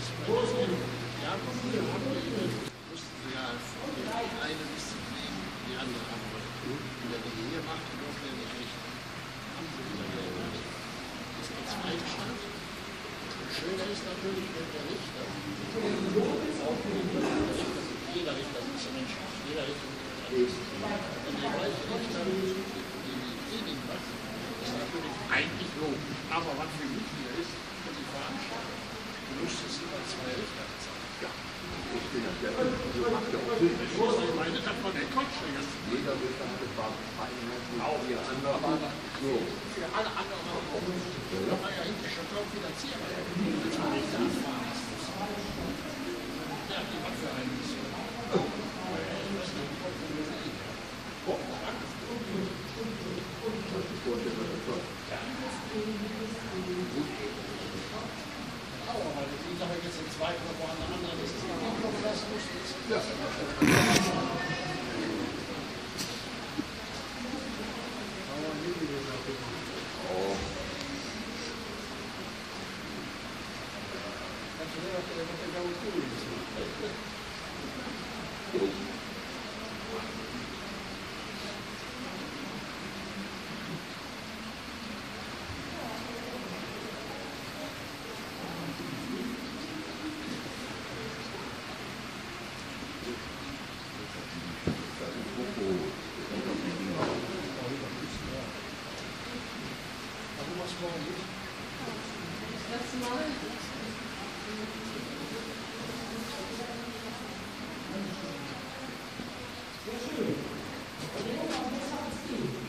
eine Disziplin die andere abholen. Und wer die hier macht, durfte er nicht richten. Haben sie wieder geändert. Das ist der zweite Stand. Und schöner ist natürlich, wenn der Richter, jeder Richter ist ein Mensch, jeder Richter ist ein Mensch. Wenn der gleiche Richter die macht, ist natürlich eigentlich logisch. Aber was viel wichtiger ist, für die Veranstaltung, du müsstest immer zwei Richter bezahlen. Ja. Ich meine, das war der Quatsch. Jeder wird dann gefragt, auch ihr anderen. So. Für alle anderen auch. Da war ja hinterher schon kaum finanziert. Ja, die war für einen bisschen. Aber die Sache jetzt im zweiten oder woanders anderen ist, das muss Sehr schön.